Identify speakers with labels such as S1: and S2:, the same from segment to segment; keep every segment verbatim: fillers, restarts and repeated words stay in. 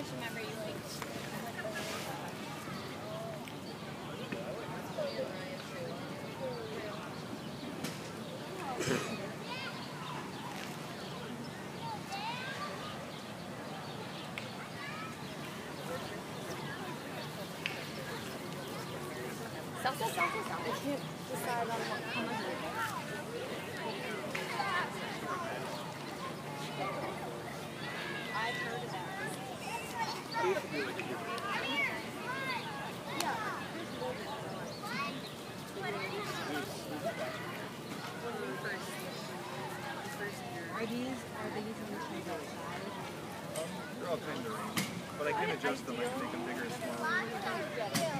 S1: Salsa, salsa, salsa. I can't decide on what kind of I've heard about Are these, are they using the trees outside?
S2: Um, they're all kind of range, but I can adjust them. I can make them bigger or smaller.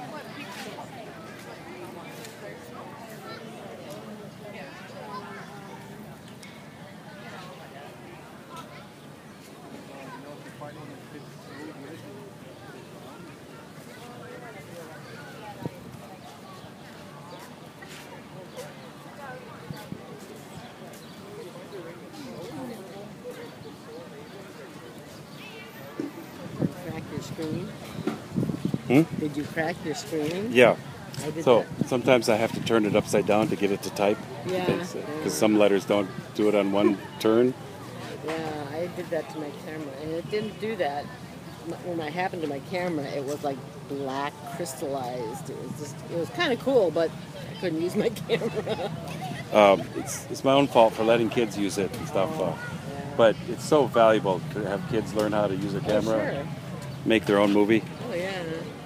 S3: Screen?
S4: Hmm?
S3: Did you crack your screen?
S4: Yeah.
S3: I did
S4: So
S3: that.
S4: sometimes I have to turn it upside down to get it to type.
S3: Yeah.
S4: Because
S3: yeah.
S4: some letters don't do it on one turn.
S3: Yeah, I did that to my camera, and it didn't do that. When it happened to my camera, it was like black crystallized. It was just, it was kind of cool, but I couldn't use my camera.
S4: Um, it's, it's my own fault for letting kids use it and stuff.
S3: Oh,
S4: uh,
S3: yeah.
S4: But it's so valuable to have kids learn how to use a camera,
S3: Oh, sure.
S4: make their own movie.
S3: Oh, yeah.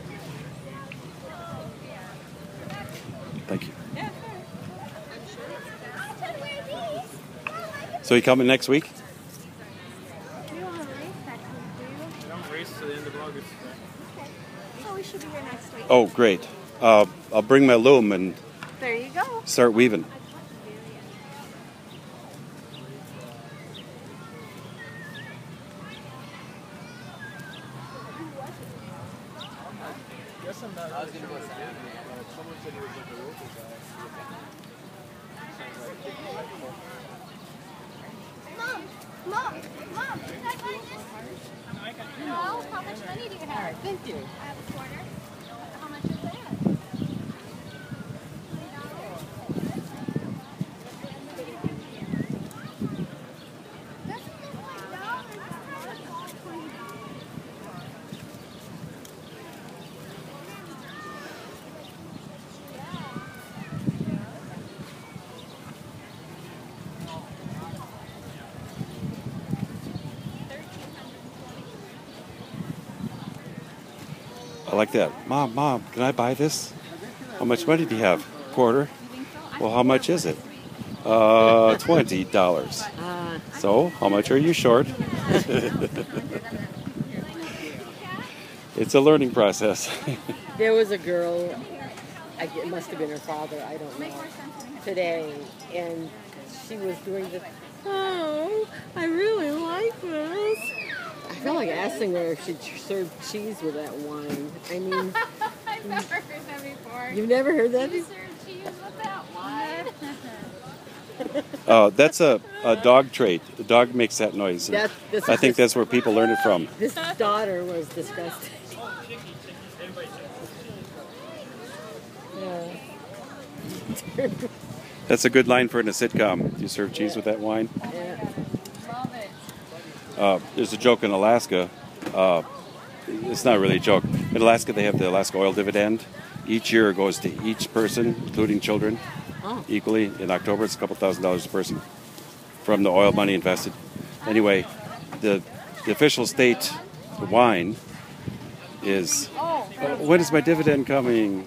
S4: Thank you. So you coming next week?
S1: We want to race next week, do you?
S2: Don't race to the end of August.
S1: Okay. So we should be here next week.
S4: Oh, great. Uh, I'll bring my loom and
S1: There you go.
S4: start weaving.
S2: Guess I'm not. I was gonna go Sam. Someone said he was like a local guy.
S1: Mom, Mom, Mom, can I buy this? No, how much money do you have?
S3: Thank you.
S1: I have a quarter. How much is that?
S4: I like that. Mom, Mom, can I buy this? How much money do you have? Quarter? Well, how much is it? Uh, twenty dollars.
S3: Uh,
S4: So, how much are you short? It's a learning process.
S3: there was a girl, I, it must have been her father, I don't know, today, and she was doing the, oh, I really like this. I felt like asking her if she'd served cheese with that wine. I mean,
S1: I've never heard that before.
S3: you've never heard that
S1: You
S3: before?
S1: serve cheese with that wine?
S4: Uh, that's a, a dog trait. The dog makes that noise. and
S3: That- this
S4: I
S3: is
S4: think
S3: just-
S4: that's where people learn it from.
S3: This daughter was disgusting. Yeah.
S4: That's a good line for in a sitcom. Do you serve cheese with that wine?
S3: Yeah.
S1: Love it.
S4: Uh, there's a joke in Alaska. Uh, it's not really a joke. In Alaska, they have the Alaska oil dividend. Each year it goes to each person, including children,
S3: Oh.
S4: equally. In October, it's a couple thousand dollars a person from the oil money invested. Anyway, the, the official state wine is,
S1: Oh,
S4: "Oh, when is my dividend coming?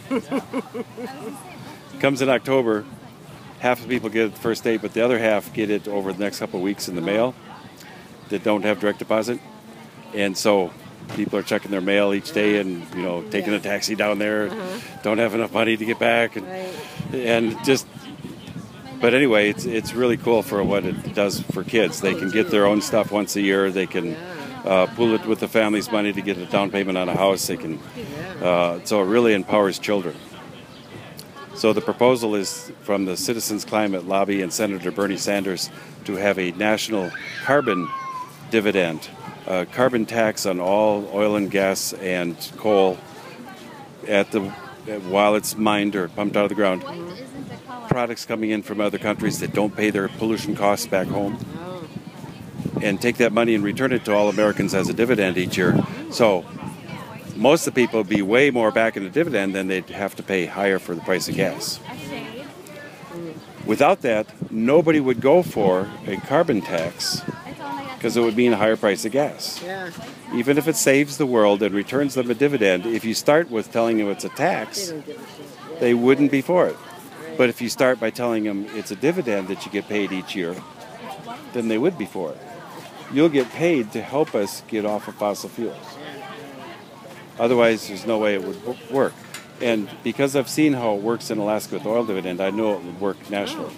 S4: Comes in October. Half of the people get it the first day, but the other half get it over the next couple of weeks in the mail that don't have direct deposit. And so people are checking their mail each day and, you know, taking a taxi down there, don't have enough money to get back. And,
S3: Right.
S4: and just, but anyway, it's, it's really cool for what it does for kids. They can get their own stuff once a year. They can uh, pool it with the family's money to get a down payment on a house. They can, uh, so it really empowers children. So the proposal is from the Citizens Climate Lobby and Senator Bernie Sanders to have a national carbon dividend uh, carbon tax on all oil and gas and coal at the while it's mined or pumped out of the ground. Products coming in from other countries that don't pay their pollution costs back home, and take that money and return it to all Americans as a dividend each year. So most of the people would be way more back in the dividend than they'd have to pay higher for the price of gas. Without that, nobody would go for a carbon tax because it would mean a higher price of gas.
S3: Yeah.
S4: Even if it saves the world and returns them a dividend, if you start with telling them it's a
S3: They
S4: tax,
S3: don't give a shit. Yeah.
S4: they wouldn't be for it. But if you start by telling them it's a dividend that you get paid each year, then they would be for it. You'll get paid to help us get off of fossil fuels. Otherwise, there's no way it would w- work. And because I've seen how it works in Alaska with oil dividend, I know it would work nationally.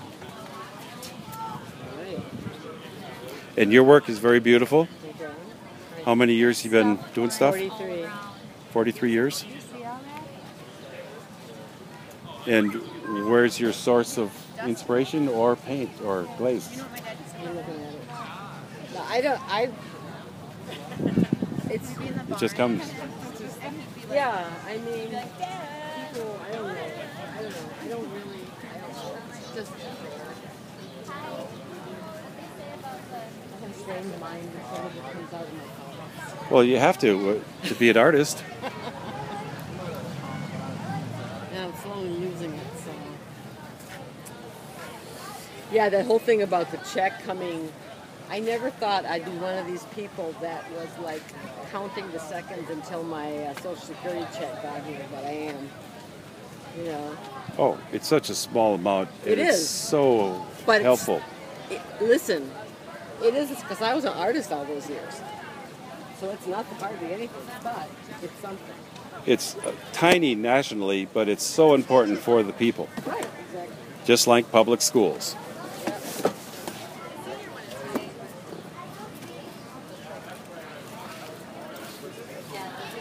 S3: Right.
S4: And your work is very beautiful.
S3: Okay.
S4: How many years you been doing stuff?
S3: forty-three.
S4: forty-three years. And where's your source of inspiration or paint or glaze?
S3: I'm looking at it. No, I don't. I. It's.
S4: It just comes.
S3: Yeah. I mean, people. I don't know. I don't know. I don't really. I don't know. It's just. I have a strange mind, and some of it comes out of my thoughts.
S4: Well, you have to uh, to be an artist.
S3: Yeah, I'm slowly losing it. So. Yeah, that whole thing about the check coming. I never thought I'd be one of these people that was like counting the seconds until my uh, Social Security check got here, but I am. You know.
S4: Oh, it's such a small amount.
S3: It
S4: and it's
S3: is.
S4: so
S3: But it's-
S4: helpful.
S3: It, listen, it is because I was an artist all those years. So it's not hardly anything, but it's something.
S4: It's uh, tiny nationally, but it's so important for the people.
S3: Right, exactly.
S4: Just like public schools.